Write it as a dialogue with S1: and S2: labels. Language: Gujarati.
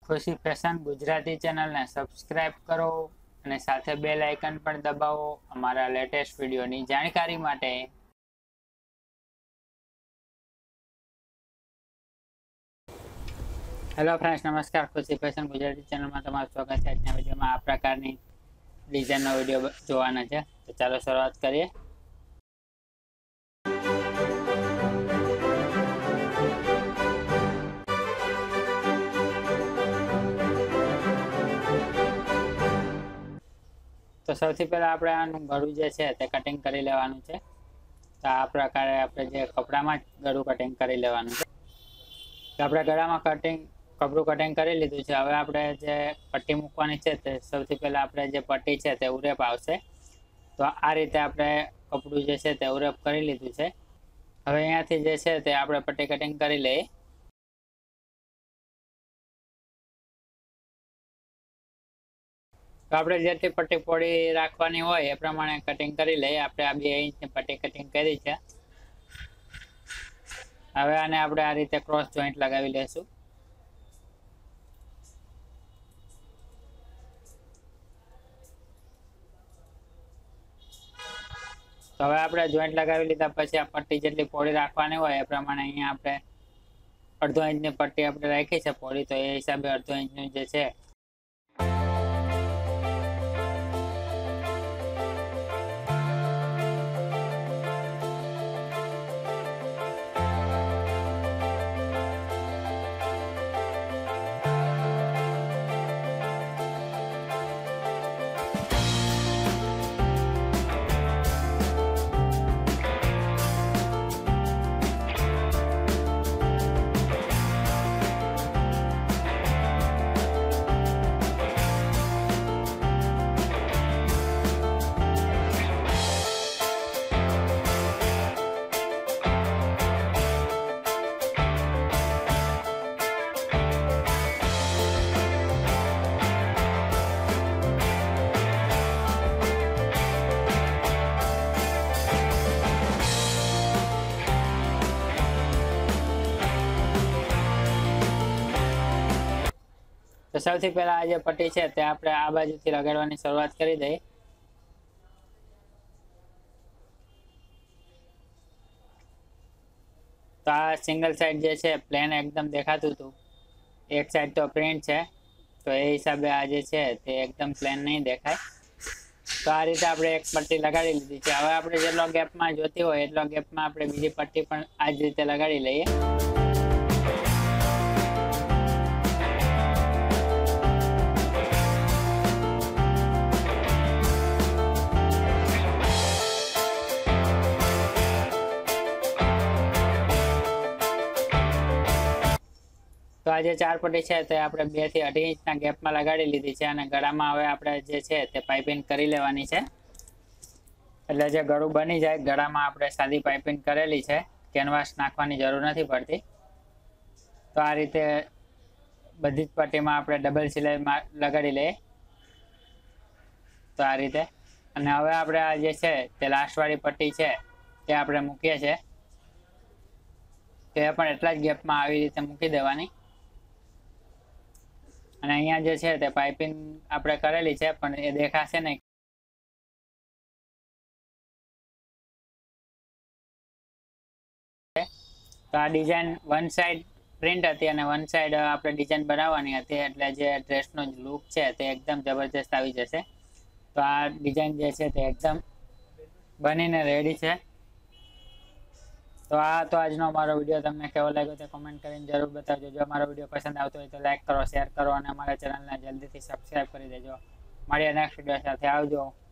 S1: ખુશી ફેશન ગુજરાતી ચેનલને સબસ્ક્રાઇબ કરો અને સાથે બેલ આઇકન પણ દબાવો અમારા લેટેસ્ટ વિડીયોની જાણકારી માટે। હેલો ફ્રેન્ડ્સ, નમસ્કાર। ખુશી ફેશન ગુજરાતી ચેનલમાં તમારું સ્વાગત છે। આજના વિડીયોમાં આ પ્રકારની ડિઝાઇનનો વિડીયો જોવાના છે, તો ચાલો શરૂઆત કરીએ। તો સૌથી પહેલા આપણે આનું ગળું જે છે તે કટિંગ કરી લેવાનું છે। તો આ પ્રકારે આપણે જે કપડામાં ગળું કટિંગ કરી લેવાનું છે। તો આપણે ગળામાં કપડું કટિંગ કરી લીધું છે। હવે આપણે જે પટ્ટી મૂકવાની છે તે સૌથી પહેલા આપણે જે પટ્ટી છે તે ઉરેપ આવશે। તો આ રીતે આપણે કપડું જે છે તે ઉરેપ કરી લીધું છે। હવે અહીંયાથી જે છે તે આપણે પટ્ટી કટિંગ કરી લઈએ। તો આપણે જેટલી પટ્ટી પહોળી રાખવાની હોય એ પ્રમાણે કટિંગ કરી લઈએ। આપણે આ 2 ઇંચની પટ્ટી કટિંગ કરી છે। હવે આને આપણે આ રીતે ક્રોસ જોઈન્ટ લગાવી લેશું। તો હવે આપણે જોઈન્ટ લગાવી લીધા પછી આ પટ્ટી જેટલી પહોળી રાખવાની હોય એ પ્રમાણે અહીંયા આપણે 1/2 ઇંચની પટ્ટી આપણે રાખી છે પહોળી, તો એ હિસાબે 1/2 ઇંચનું જે છે તો સૌથી પહેલા આ જે પટ્ટી છે તે આપણે આ બાજુથી લગાડવાની શરૂઆત કરી દઈએ। તો આ સિંગલ સાઈડ જે છે પ્લેન એકદમ દેખાતું હતું, એક સાઈડ તો પ્રિન્ટ છે, તો એ હિસાબે આ જે છે તે એકદમ પ્લેન નહીં દેખાય। તો આ રીતે આપણે એક પટ્ટી લગાડી લીધી છે। હવે આપણે જેટલો ગેપમાં જોતી હોય એટલો ગેપમાં આપણે બીજી પટ્ટી પણ આ જ રીતે લગાડી લઈએ। તો આ જે 4 પટ્ટી છે તે આપણે 2 થી 2.5 ઇંચના ગેપમાં લગાડી લીધી છે અને ગળામાં હવે આપણે જે છે તે પાઇપિંગ કરી લેવાની છે। એટલે જે ગળું બની જાય, ગળામાં આપણે સાદી પાઇપિંગ કરેલી છે, કેનવાસ નાખવાની જરૂર નથી પડતી। તો આ રીતે બધી જ પટ્ટીમાં આપણે ડબલ સિલાઈ લગાડી લઈએ। તો આ રીતે, અને હવે આપણે આ જે છે તે લાસ્ટવાળી પટ્ટી છે તે આપણે મૂકીએ છીએ, તો એ પણ એટલા જ ગેપમાં આવી રીતે મૂકી દેવાની। અને અહીંયા જે છે તે પાઇપિંગ આપણે કરેલી છે પણ એ દેખાશે નહીં। તો આ ડિઝાઇન વન સાઈડ પ્રિન્ટ હતી અને વન સાઈડ આપણે ડિઝાઇન બનાવવાની હતી, એટલે જે ડ્રેસનો લુક છે તે એકદમ જબરજસ્ત આવી જશે। તો આ ડિઝાઇન જે છે તે એકદમ બનીને રેડી છે। તો આ તો આજનો અમારો વિડીયો તમને કેવો લાગ્યો તે કોમેન્ટ કરીને જરૂર બતાવજો। જો અમારો વિડીયો પસંદ આવતો હોય તો લાઈક કરો, શેર કરો અને અમારા ચેનલને જલ્દીથી સબસ્ક્રાઈબ કરી દેજો। મળીએ નેક્સ્ટ વિડીયો સાથે, આવજો।